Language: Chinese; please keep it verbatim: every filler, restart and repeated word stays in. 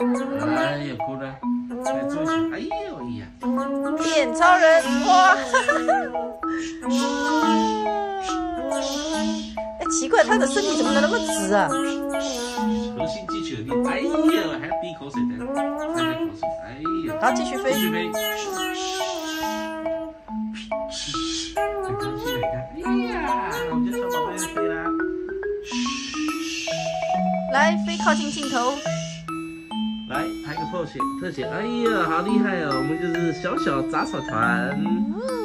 哎呀，哭了，来做一下。哎呦哎呀， 变超人哇！哎，奇怪，他的身体怎么能那么直啊？ 核心肌群力。哎呀，还要滴口水的，还在口水。哎呀， 好，继续飞。 继续飞。很高兴，你看，哎呀，我们家小宝贝飞啦。 来，飞靠近镜头。 来拍个特写，特写，哎呀，好厉害哦！我们就是小小杂草团。